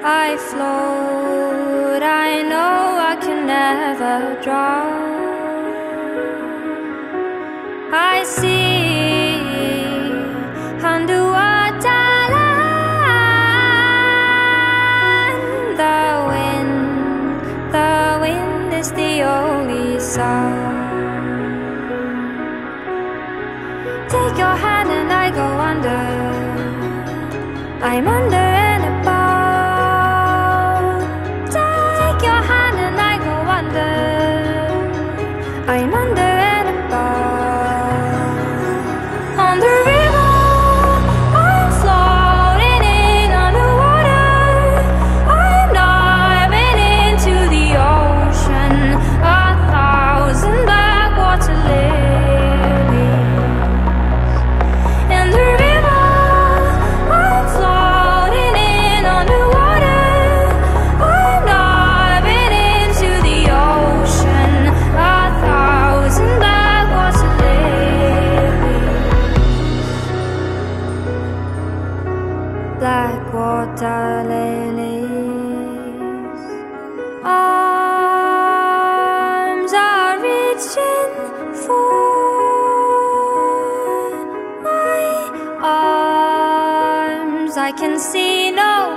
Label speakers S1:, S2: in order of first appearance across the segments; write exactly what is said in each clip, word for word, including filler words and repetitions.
S1: I float, I know I can never drown. I see underwater land. The wind, the wind is the only sound. Take your hand and I go under. I'm under and above. Take your hand and I go under. I'm under and above. On the river, I'm floating in underwater. I'm diving into the ocean. A thousand backwater lilies. In the river, I'm floating in underwater. I'm diving into the ocean. A thousand backwater lilies. Blackwater lilies. Arms are reaching for my arms. I can see no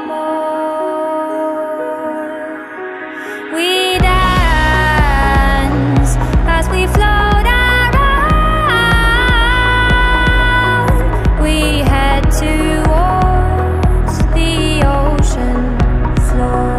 S1: more. We dance as we float around. We head towards the ocean floor.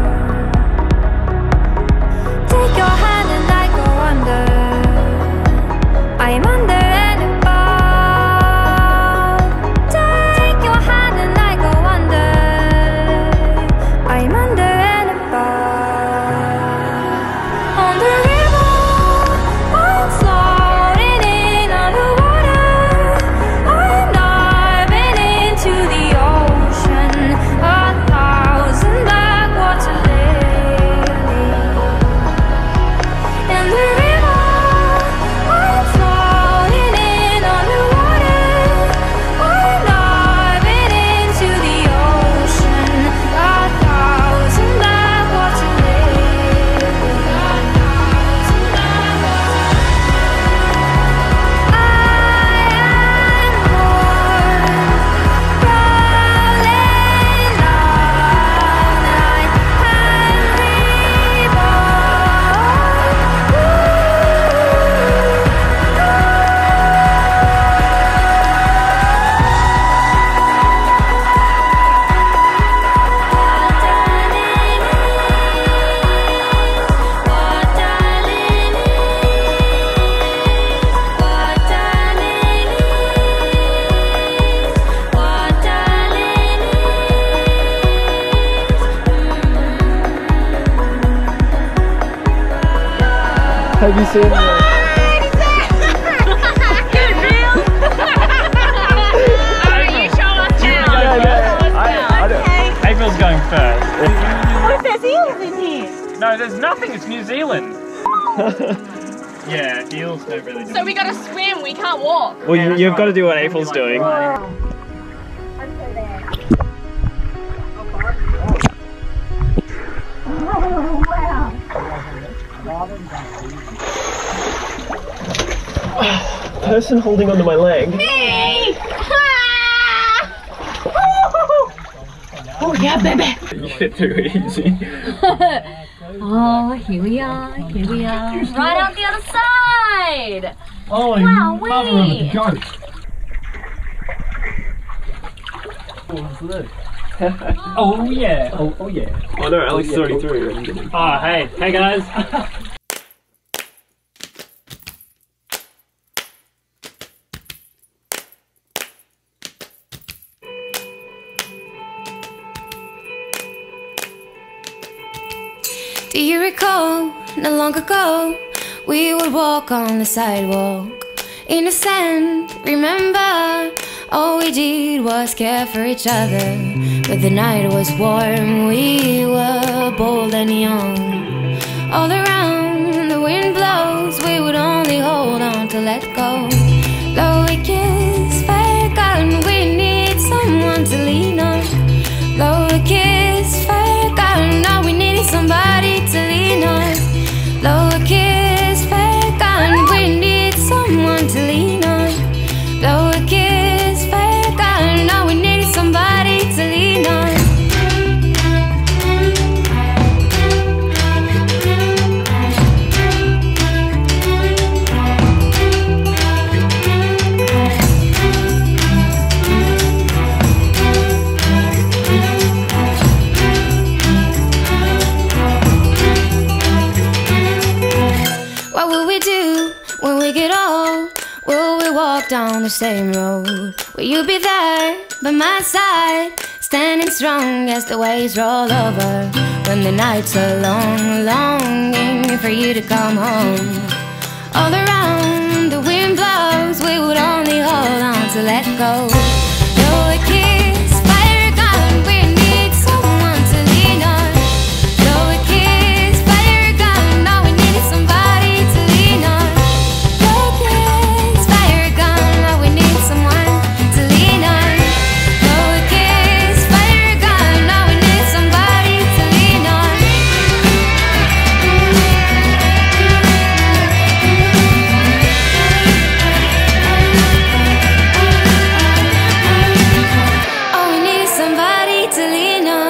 S1: Take your hand and I go under. I'm under and above. Take your hand and I go under. I'm under and above. On the river, I'm floating in underwater. I'm diving into the ocean. A thousand backwater lilies. In the river, I'm floating in underwater. I'm diving into the ocean. A thousand backwater lilies. A thousand backwater. I am born, rolling on. I am
S2: Have you seen that?
S3: April's going first.
S4: What if there's eels in here?
S3: No, there's nothing. It's New Zealand. Yeah, eels don't really do
S4: So we gotta swim, we can't walk.
S2: Well, you, you've got to do what April's doing. Person holding onto my leg.
S4: Me! Oh yeah, baby!
S2: You get too easy.
S4: Oh, here we are, here we are. Right out the other side!
S3: Oh,
S4: wow, wait!
S3: Oh yeah, oh, oh yeah.
S2: Oh no, Alex is already through.
S3: Oh hey, hey guys.
S1: Do you recall, not long ago, we would walk on the sidewalk, innocent, remember? All we did was care for each other, but the night was warm, we were bold and young. All around, the wind blows, we would only hold on to let go. Though we kiss, forgotten, we need someone to lean on. Though we kiss, forgotten, down the same road. Will you be there by my side, standing strong as the waves roll over? When the nights are long, longing for you to come home. All around the wind blows, we would only hold on to let go. Blow a kiss, fire a gun, we need someone to lean on. Blow a kiss, fire a gun, all we need is somebody to lean on. Blow a kiss, fire a gun, all we need is someone to lean on. Blow a kiss, fire a gun, all we need is somebody to lean on. All we need is somebody to lean on.